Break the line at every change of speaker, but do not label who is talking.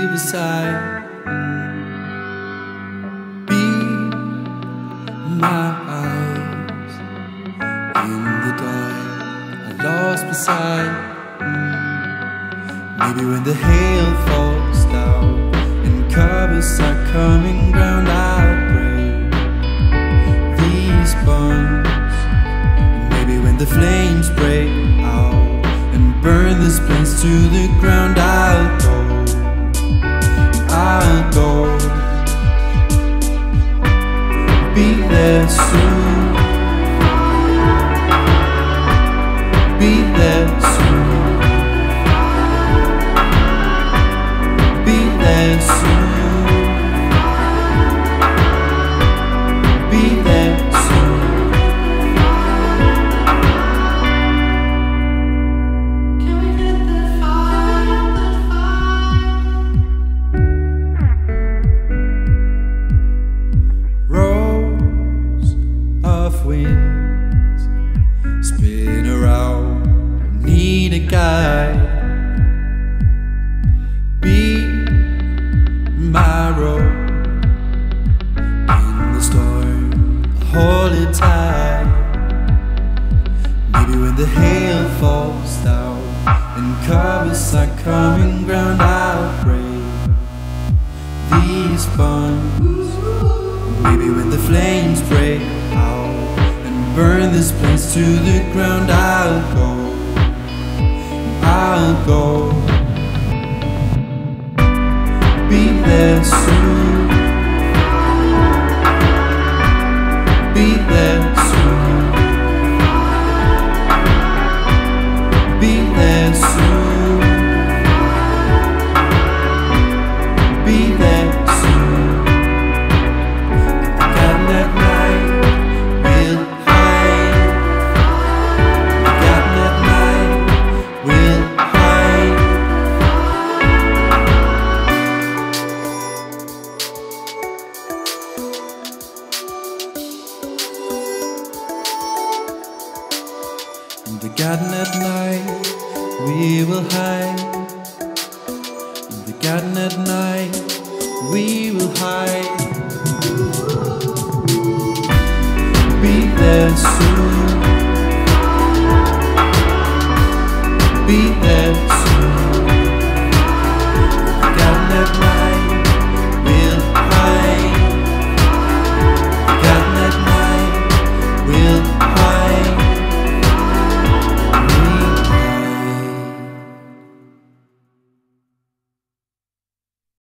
beside, be my eyes in the dark, I lost beside. Maybe when the hail falls down and covers are coming round, I'll break these bonds. Maybe when the flames break out and burn this place to the ground, I'll go, I'll go. Be there soon, be there soon, be there soon, be there soon.
Can we get the fire,
Rows of winds spin around, need a guide. Be my road in the storm, hold it tight. Maybe when the hail falls down and covers are coming round, I'll break these bonds. Maybe when the flames break out and burn this place to the ground, I'll go, I'll go. Be there soon, be there soon, be there soon, be there soon. Got that night, we'll hide. Got that night, we'll hide. In the garden at night, we will hide. In the garden at night, we will hide. Be there soon.